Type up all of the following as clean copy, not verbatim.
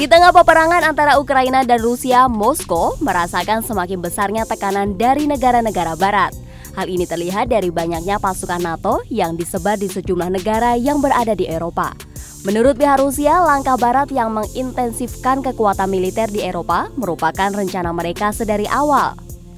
Di tengah peperangan antara Ukraina dan Rusia, Moskow merasakan semakin besarnya tekanan dari negara-negara barat. Hal ini terlihat dari banyaknya pasukan NATO yang disebar di sejumlah negara yang berada di Eropa. Menurut pihak Rusia, langkah barat yang mengintensifkan kekuatan militer di Eropa merupakan rencana mereka sedari awal.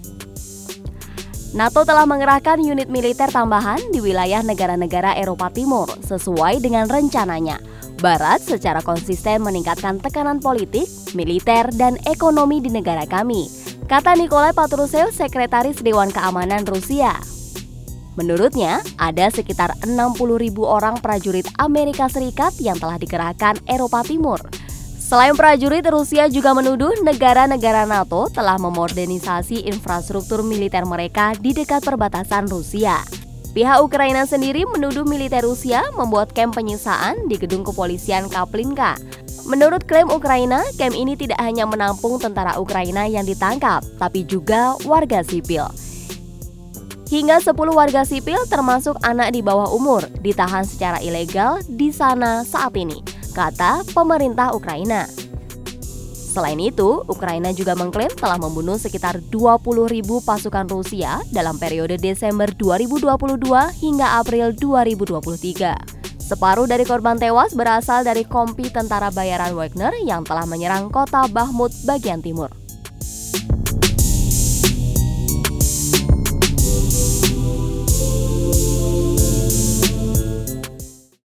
NATO telah mengerahkan unit militer tambahan di wilayah negara-negara Eropa Timur sesuai dengan rencananya. Barat secara konsisten meningkatkan tekanan politik, militer, dan ekonomi di negara kami, kata Nikolai Patrushev, Sekretaris Dewan Keamanan Rusia. Menurutnya, ada sekitar 60.000 orang prajurit Amerika Serikat yang telah dikerahkan Eropa Timur. Selain prajurit, Rusia juga menuduh negara-negara NATO telah memodernisasi infrastruktur militer mereka di dekat perbatasan Rusia. Pihak Ukraina sendiri menuduh militer Rusia membuat kamp penyiksaan di gedung kepolisian Kaplinka. Menurut klaim Ukraina, kamp ini tidak hanya menampung tentara Ukraina yang ditangkap, tapi juga warga sipil. Hingga 10 warga sipil termasuk anak di bawah umur ditahan secara ilegal di sana saat ini, kata pemerintah Ukraina. Selain itu, Ukraina juga mengklaim telah membunuh sekitar 20.000 pasukan Rusia dalam periode Desember 2022 hingga April 2023. Separuh dari korban tewas berasal dari kompi tentara bayaran Wagner yang telah menyerang kota Bakhmut bagian timur.